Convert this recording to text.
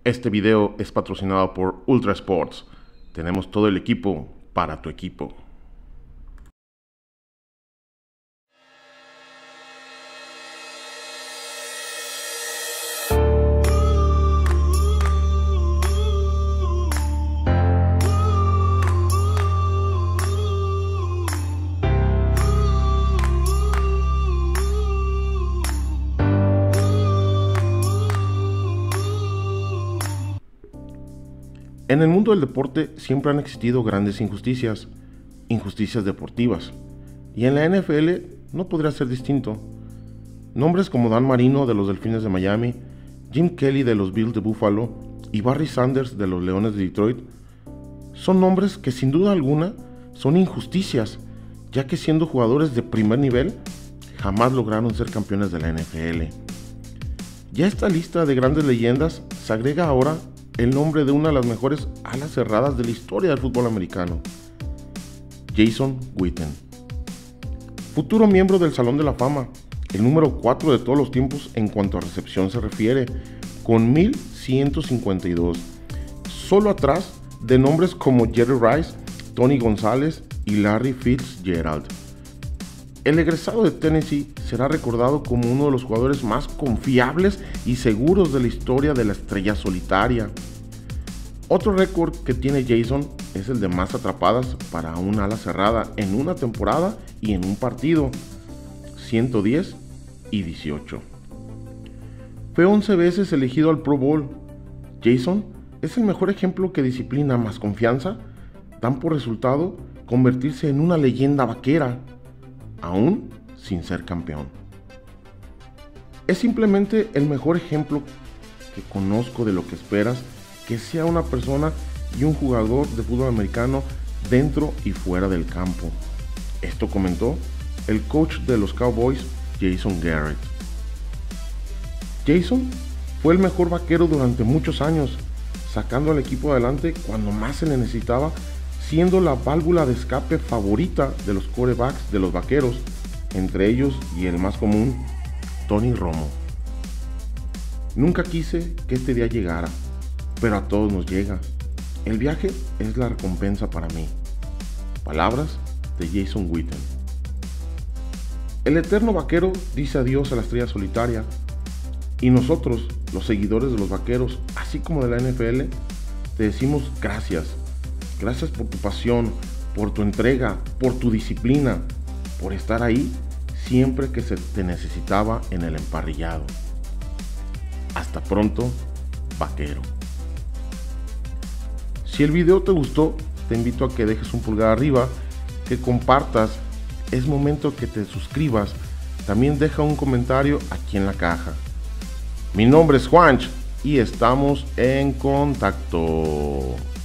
Este video es patrocinado por Ultra Sports. Tenemos todo el equipo para tu equipo. En el mundo del deporte siempre han existido grandes injusticias deportivas, y en la NFL no podría ser distinto. Nombres como Dan Marino de los Delfines de Miami, Jim Kelly de los Bills de Buffalo y Barry Sanders de los Leones de Detroit son nombres que sin duda alguna son injusticias, ya que siendo jugadores de primer nivel jamás lograron ser campeones de la NFL. Y a esta lista de grandes leyendas se agrega ahora el nombre de una de las mejores alas cerradas de la historia del fútbol americano, Jason Witten. Futuro miembro del Salón de la Fama, el número 4 de todos los tiempos en cuanto a recepción se refiere, con 1152, solo atrás de nombres como Jerry Rice, Tony González y Larry Fitzgerald. El egresado de Tennessee será recordado como uno de los jugadores más confiables y seguros de la historia de la estrella solitaria. Otro récord que tiene Jason es el de más atrapadas para un ala cerrada en una temporada y en un partido, 110 y 18. Fue 11 veces elegido al Pro Bowl. Jason es el mejor ejemplo que disciplina más confianza dan por resultado convertirse en una leyenda vaquera, aún sin ser campeón. Es simplemente el mejor ejemplo que conozco de lo que esperas que sea una persona y un jugador de fútbol americano dentro y fuera del campo. Esto comentó el coach de los Cowboys, Jason Garrett. Jason fue el mejor vaquero durante muchos años, sacando al equipo adelante cuando más se le necesitaba, siendo la válvula de escape favorita de los quarterbacks de los vaqueros, entre ellos y el más común, Tony Romo. Nunca quise que este día llegara, pero a todos nos llega. El viaje es la recompensa para mí. Palabras de Jason Witten. El eterno vaquero dice adiós a la estrella solitaria, y nosotros, los seguidores de los vaqueros, así como de la NFL, te decimos gracias. Gracias por tu pasión, por tu entrega, por tu disciplina, por estar ahí siempre que se te necesitaba en el emparrillado. Hasta pronto, vaquero. Si el video te gustó, te invito a que dejes un pulgar arriba, que compartas, es momento que te suscribas, también deja un comentario aquí en la caja. Mi nombre es Juanch y estamos en contacto.